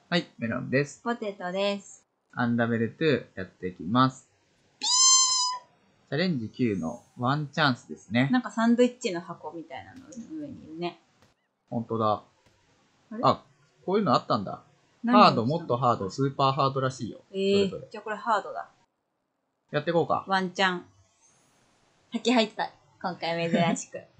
はい、メロンです。 ポテトです。 アンラベル2やっていきます。チャレンジ9のワンチャンスですね。 なんかサンドイッチの箱みたいなの上にいるね。 ほんとだ。 あ、 こういうのあったんだ。ハード、もっとハード、スーパーハードらしいよ。 じゃあこれハードだ。 やっていこうか。 ワンチャン。先入ってた。今回珍しく。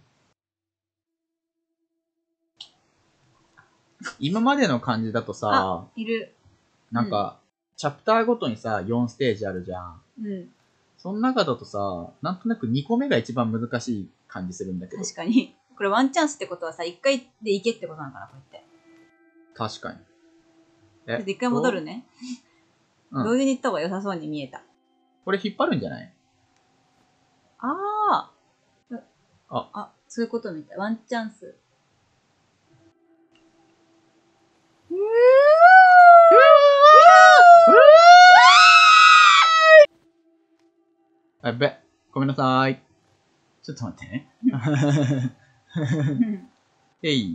今までの感じだとさ、 いる。 なんか、チャプターごとにさ、4ステージあるじゃん。 うん。 その中だとさ、なんとなく2個目が一番難しい感じするんだけど。 確かに。これワンチャンスってことはさ、1回でいけってことなのかな、こうやって。 確かに。 で、1回戻るね。同時に行った方が良さそうに見えた。 これ引っ張るんじゃない？ そういうことみたい。ワンチャンス。 やべ。ごめんなさい。ちょっと待ってね。えい。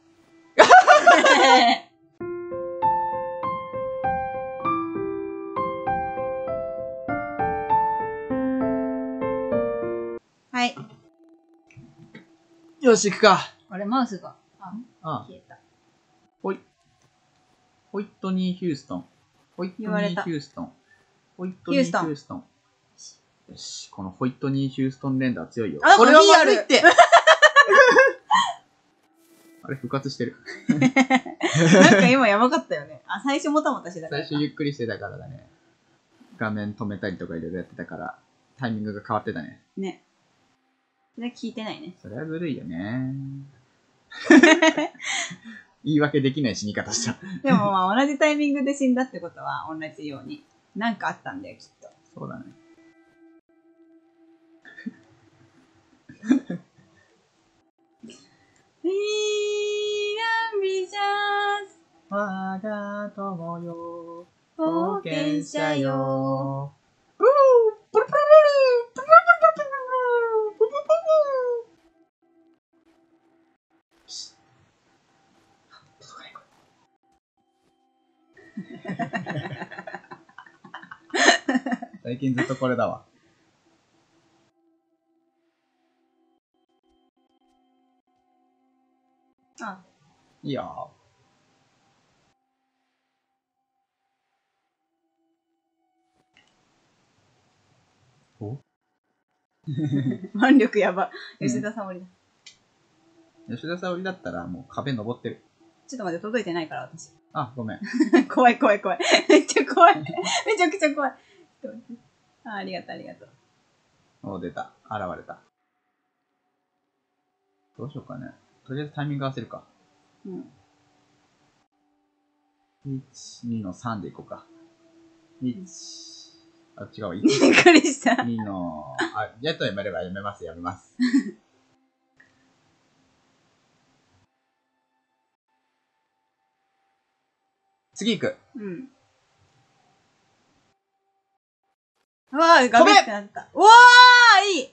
はい。 よし、行くか。 あれ、マウスが。消えた。 ホイットニー・ヒューストン。ホイットニー・ヒューストン。ホイットニー・ヒューストン。よし、このホイットニー・ヒューストン連打強いよ。 これはまずいって。 あれ、復活してる。 なんか今やばかったよね。最初もたもたしてたから。 最初ゆっくりしてたからだね。画面止めたりとかいろいろやってたから、タイミングが変わってたね。 ね。それは聞いてないね。 それはずるいよね。言い訳できない死に方した。 でもまあ同じタイミングで死んだってことは同じように。なんかあったんだよ、きっと。 そうだね。我が友よ、冒険者よ。最近ずっとこれだわ。いいよ。お腕力やば。吉田沙保里だ。 吉田沙保里だったらもう壁登ってる。 ちょっと待って、届いてないから私。 ごめん。 怖い。めっちゃ怖い。めちゃくちゃ怖い。ありがとう。 もう出た。現れた。どうしようかね。とりあえずタイミング合わせるか。1、2の3でいこうか。1、違うわ。 びっくりした。 2の、やっとやめればやめます。次行く。 うわぁ、ガビってなった。うわー、いい。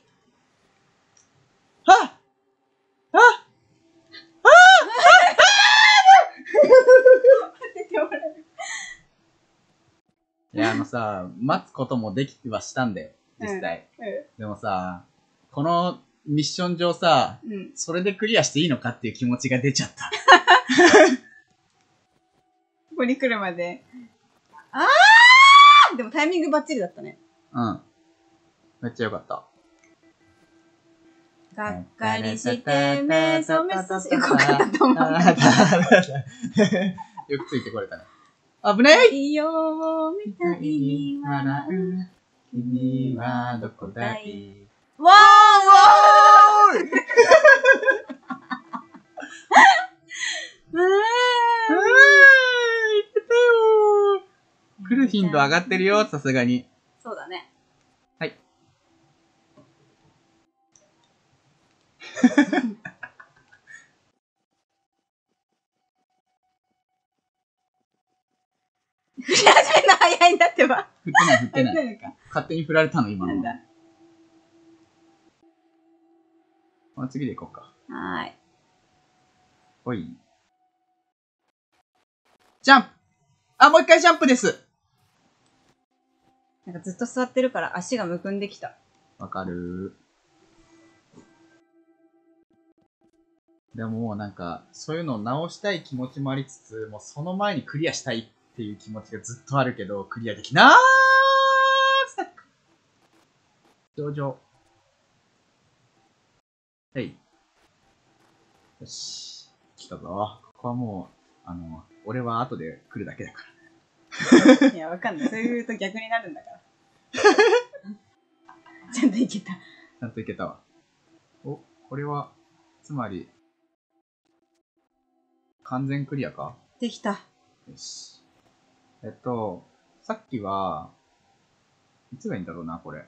いや、待つこともできはしたんだよ。実際。でもさ、このミッション上さ、それでクリアしていいのかっていう気持ちが出ちゃった。 ここに来るまで。でもタイミングバッチリだったね。 めっちゃよかった。 がっかりして目覚めさせ、よくわかったと思う。 よくついてこれたね。危ない！ 太陽みたいに笑う。 君はどこだい？ わーい来る頻度上がってるよ、さすがに。 そうだね。 はい。 振り始めるの早いんだってば。 振ってない。勝手に振られたの、今の。なんだ。次でいこうか。 はーい。 ほい。ジャンプ！ あ、もう一回ジャンプです。 なんかずっと座ってるから足がむくんできた。 わかる。でももうなんか、そういうのを直したい気持ちもありつつ、もうその前にクリアしたいっていう気持ちがずっとあるけど、クリアできなースタック。上々。はい。よし。来たぞ。ここはもう、俺は後で来るだけだから。 いや、わかんない。そういうと逆になるんだから。ちゃんといけた。 ちゃんといけたわ。お、これは、つまり、完全クリアか？ できた。 よし。さっきは、いつがいいんだろうな、これ。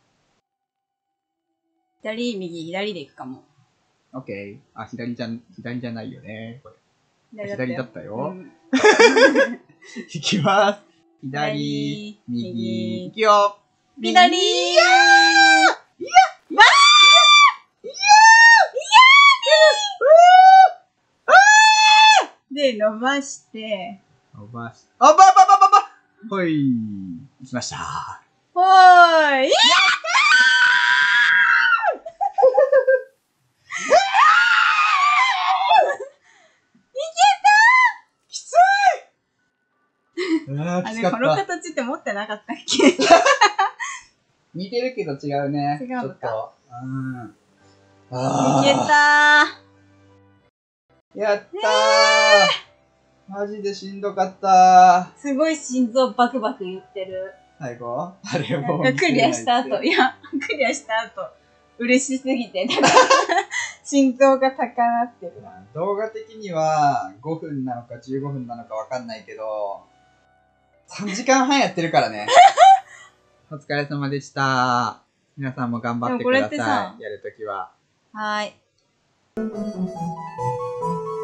左、右、左でいくかも。 オッケー。あ、左じゃないよね。これ左だったよ。 うん、 いきます。左、右、いくよ。 左いやーいやで、伸ばして、 伸ばし、あばばばばばほい。行きました。 ほーい、いきついあ、きつかった。 この形って持ってなかったっけ？ 似てるけど違うね。 違うのか。 うん。 いけたー。やったー、マジでしんどかったー。すごい心臓バクバク言ってる。 最後あれもクリアした後、いや、クリアした後、嬉しすぎて、だから心臓が高鳴ってる。 動画的には5分なのか15分なのかわかんないけど、3時間半やってるからね。お疲れ様でした。皆さんも頑張ってください。やるときは。 はーい。